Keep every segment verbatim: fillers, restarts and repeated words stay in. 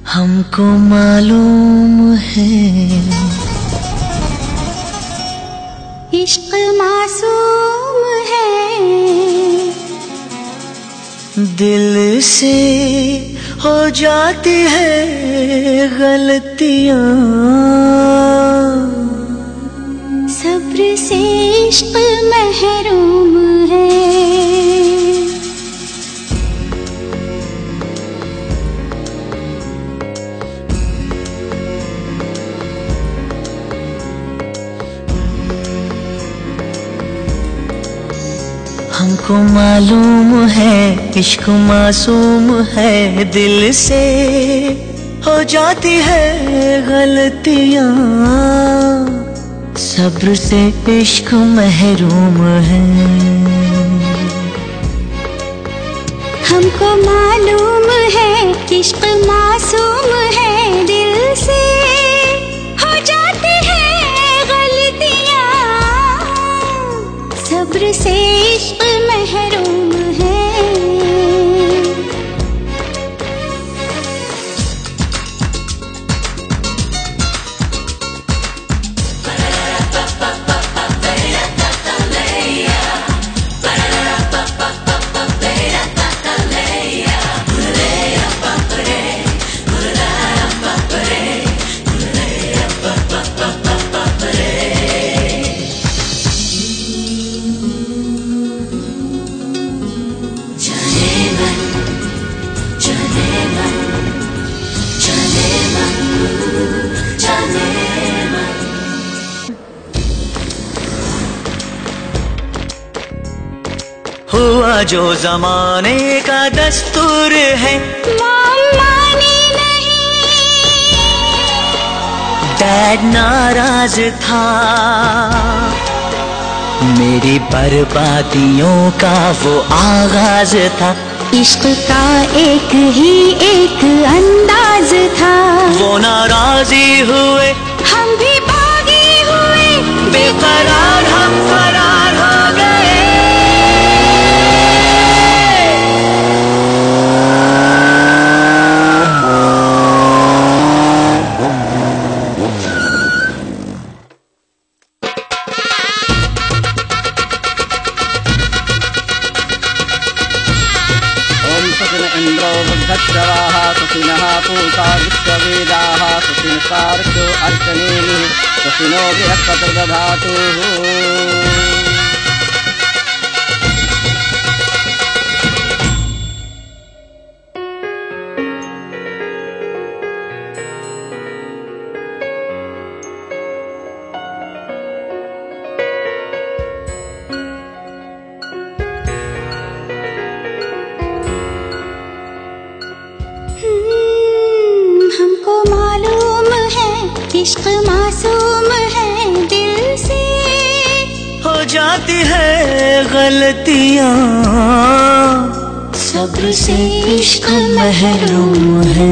हमको मालूम है इश्क मासूम है, दिल से हो जाती है गलतियाँ, सब्र से इश्क महरूम है। हमको मालूम है इश्क मासूम है, दिल से हो जाती है गलतियाँ, सब्र से इश्क महरूम है। हमको मालूम है इश्क मासूम है, दिल से हो जाती है गलतियाँ, सब्र से इश्क महरूम है। हुआ जो जमाने का दस्तूर है, मानी नहीं, डैड नाराज था, मेरी बर्बादियों का वो आगाज था। इश्क का एक ही एक अंदाज था, वो नाराजी हुए हम भी बागी हुए, बेकरार हम फरार हो गए। इंद्रो बुद्धश्रवाः सुखिनः पूषा विश्ववेदाः सुखिनसार्क्यो अर्चनेमिः सुखिनो बृहस्पतिर्दधातु। हमको मालूम है इश्क मासूम है, दिल से हो जाती है गलतियाँ, सब्र से इश्क महरूम है।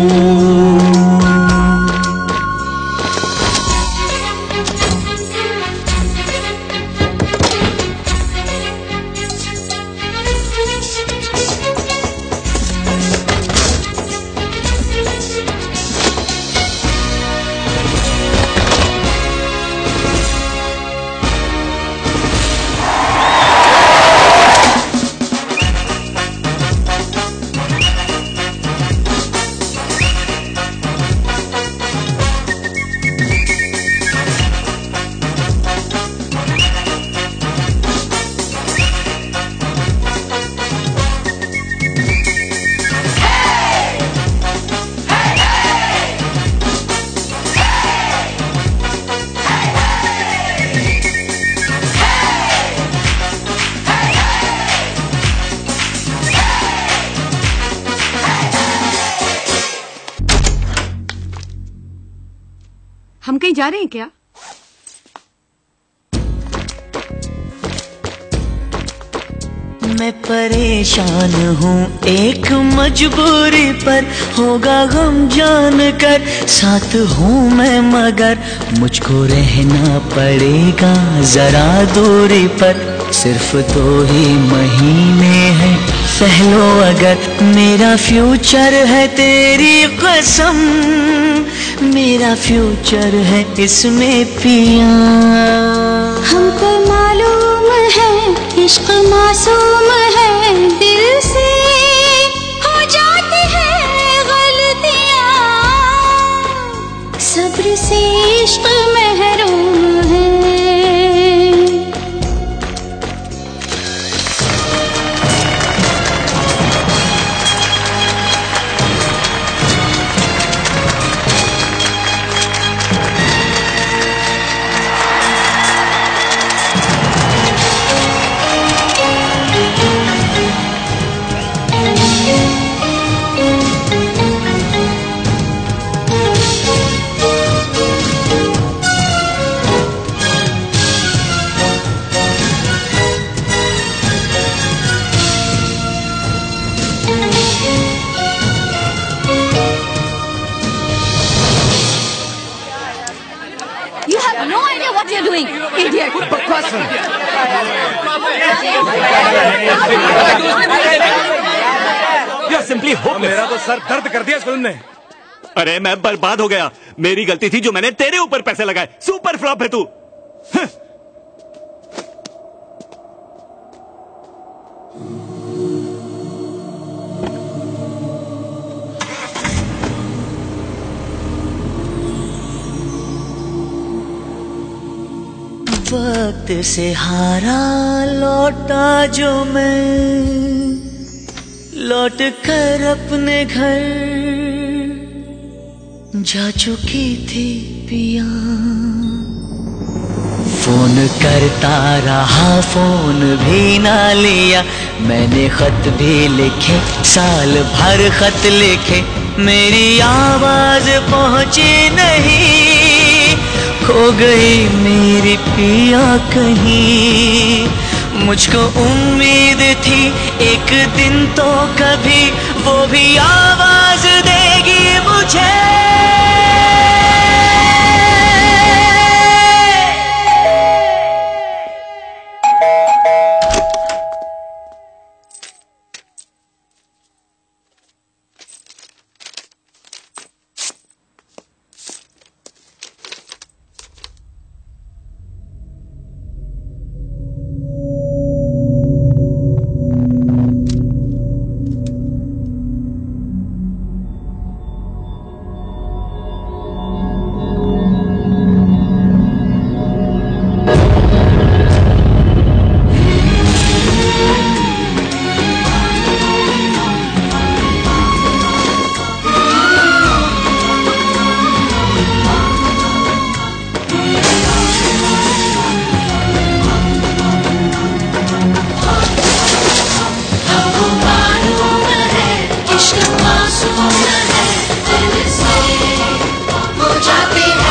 हम कहीं जा रहे हैं क्या? मैं परेशान हूँ एक मजबूरी पर, होगा गम जान कर साथ हूँ मैं, मगर मुझको रहना पड़ेगा जरा दूरी पर। सिर्फ दो ही महीने हैं, सह लो अगर मेरा फ्यूचर है तेरी कसम, मेरा फ्यूचर है इसमें पिया। हमको मालूम है इश्क मासूम है, दिल से हो जाती है गलतियाँ, सब्र से इश्क महरूम है। You have no idea what you're doing, idiot. You simply hope. मेरा तो सर दर्द कर दिया इस फिल्म ने। अरे मैं बर्बाद हो गया, मेरी गलती थी जो मैंने तेरे ऊपर पैसे लगाए। सुपर फ्लॉप है तू। वक्त से हारा लौटा जो मैं, लौट कर अपने घर जा चुकी थी पिया। फोन करता रहा फोन भी ना लिया, मैंने खत भी लिखे साल भर खत लिखे, मेरी आवाज पहुंची नहीं, खो गई मेरी पिया कहीं। मुझको उम्मीद थी एक दिन तो कभी वो भी आवाज देगी मुझे। हो जाती है